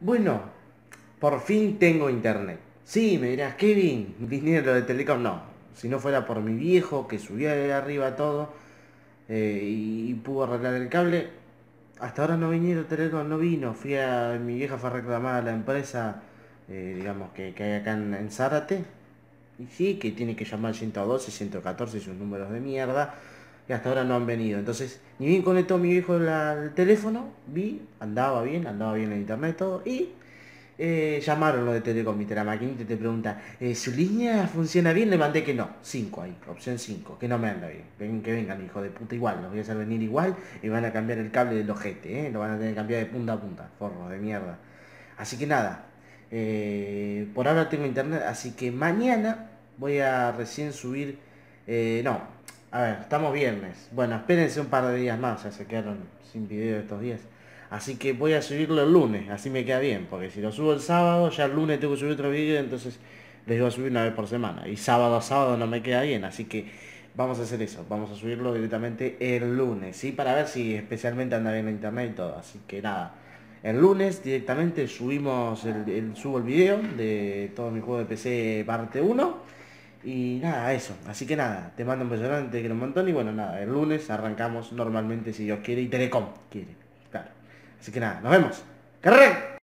Bueno, por fin tengo internet. Sí, me dirás, Kevin, vinieron lo de Telecom. No, si no fuera por mi viejo que subía de arriba todo y pudo arreglar el cable, hasta ahora no vinieron Telecom, no vino. Mi vieja fue a reclamar a la empresa, digamos, que hay acá en Zárate. Y sí, que tiene que llamar al 112, 114 y sus números de mierda. Y hasta ahora no han venido. Entonces, ni bien conectó mi viejo el teléfono, andaba bien el internet todo. Y llamaron lo de Telecom, y la maquinita te pregunta, ¿su línea funciona bien? Le mandé que no, 5 ahí, opción 5 que no me anda bien. Que vengan, hijo de puta, igual, los voy a hacer venir igual y van a cambiar el cable del ojete, lo van a tener que cambiar de punta a punta, forro de mierda. Así que nada, por ahora tengo internet, así que mañana voy a recién subir, no, a ver, estamos viernes, bueno, espérense un par de días más, ya se quedaron sin video estos días. Así que voy a subirlo el lunes, así me queda bien, porque si lo subo el sábado, ya el lunes tengo que subir otro video, entonces les voy a subir una vez por semana. Y sábado a sábado no me queda bien, así que vamos a hacer eso, vamos a subirlo directamente el lunes, ¿sí? Para ver si especialmente anda bien la internet y todo. Así que nada, el lunes directamente subo el video de todo mi juego de PC parte uno. Y nada, eso. Así que nada, te mando un beso grande, te quiero un montón. Y bueno, nada, el lunes arrancamos normalmente si Dios quiere y Telecom quiere. Claro. Así que nada, nos vemos. ¡Carrera!